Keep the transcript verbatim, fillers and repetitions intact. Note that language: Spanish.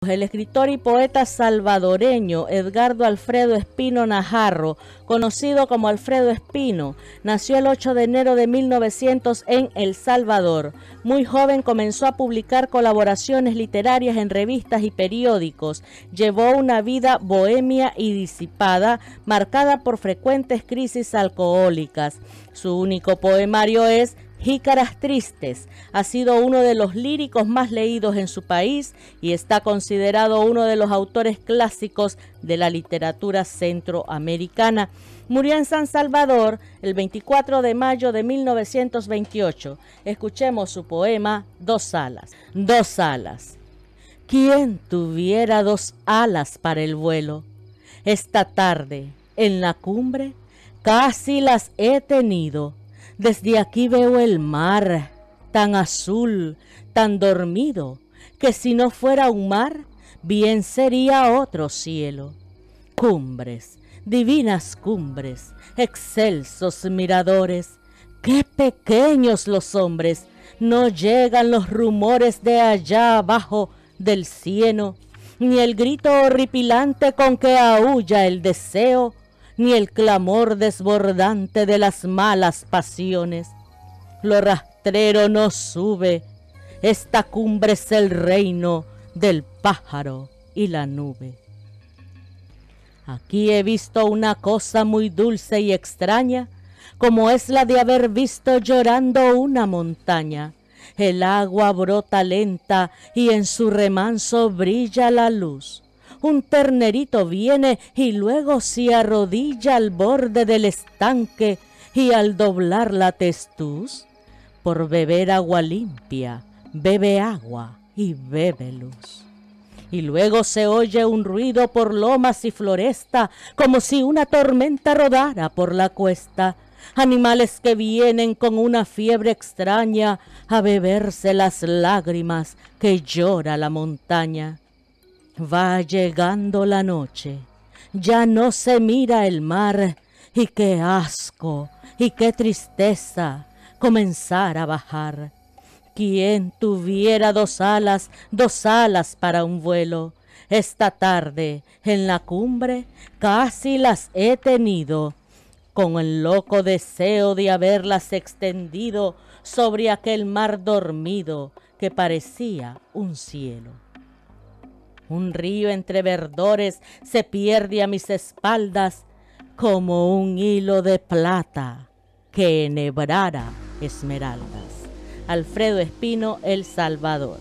El escritor y poeta salvadoreño Edgardo Alfredo Espino Najarro, conocido como Alfredo Espino, nació el ocho de enero de mil novecientos en El Salvador. Muy joven comenzó a publicar colaboraciones literarias en revistas y periódicos. Llevó una vida bohemia y disipada, marcada por frecuentes crisis alcohólicas. Su único poemario es Jícaras Tristes. Ha sido uno de los líricos más leídos en su país y está considerado uno de los autores clásicos de la literatura centroamericana. Murió en San Salvador el veinticuatro de mayo de mil novecientos veintiocho. Escuchemos su poema Dos alas. Dos alas. ¿Quién tuviera dos alas para el vuelo? Esta tarde, en la cumbre, casi las he tenido. Desde aquí veo el mar, tan azul, tan dormido, que si no fuera un mar, bien sería otro cielo. Cumbres, divinas cumbres, excelsos miradores, qué pequeños los hombres, no llegan los rumores de allá abajo del cieno, ni el grito horripilante con que aúlla el deseo, ni el clamor desbordante de las malas pasiones. Lo rastrero no sube, esta cumbre es el reino del pájaro y la nube. Aquí he visto una cosa muy dulce y extraña, como es la de haber visto llorando una montaña. El agua brota lenta y en su remanso brilla la luz. Un ternerito viene y luego se arrodilla al borde del estanque y al doblar la testuz, por beber agua limpia, bebe agua y bebe luz. Y luego se oye un ruido por lomas y floresta, como si una tormenta rodara por la cuesta. Animales que vienen con una fiebre extraña a beberse las lágrimas que llora la montaña. Va llegando la noche, ya no se mira el mar, y qué asco, y qué tristeza comenzar a bajar. ¿Quién tuviera dos alas, dos alas para un vuelo? Esta tarde, en la cumbre, casi las he tenido, con el loco deseo de haberlas extendido sobre aquel mar dormido que parecía un cielo. Un río entre verdores se pierde a mis espaldas como un hilo de plata que enhebrara esmeraldas. Alfredo Espino, El Salvador.